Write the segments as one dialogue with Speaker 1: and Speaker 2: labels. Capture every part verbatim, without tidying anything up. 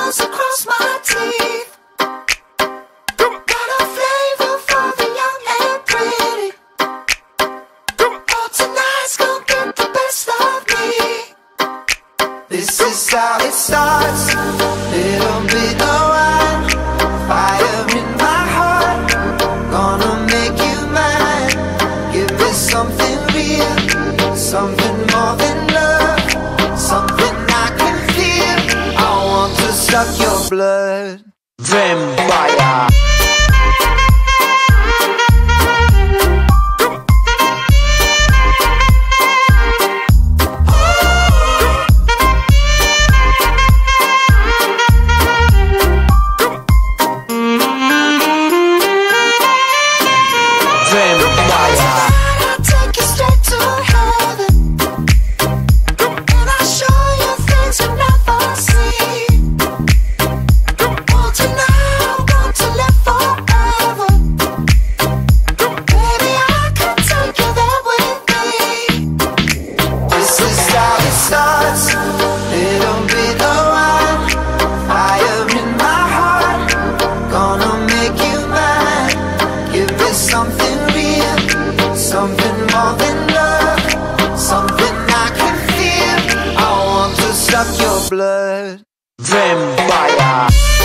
Speaker 1: goes across my teeth. Got a flavor for the young and pretty. Oh, tonight's gonna get the best of me. This is how it starts. Little bit of wine, fire in my heart. Gonna make you mine. Give me something real, something more than love, something I can feel. I want to suck your blood. Vampire. Blood. Vampire.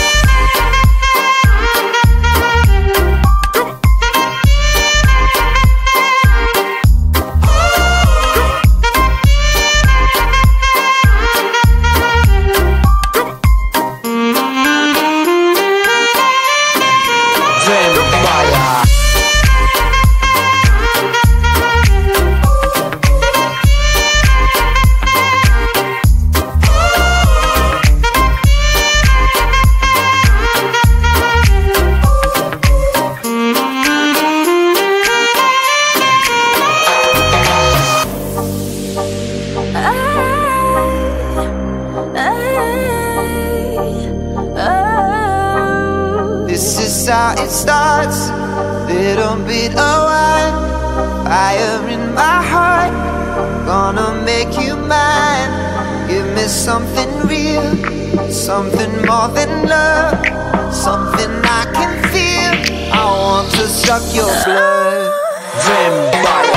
Speaker 1: This is how it starts. Little bit of wine, fire in my heart. Gonna make you mine. Give me something real, something more than love, something I can feel. I want to suck your blood. Vampire.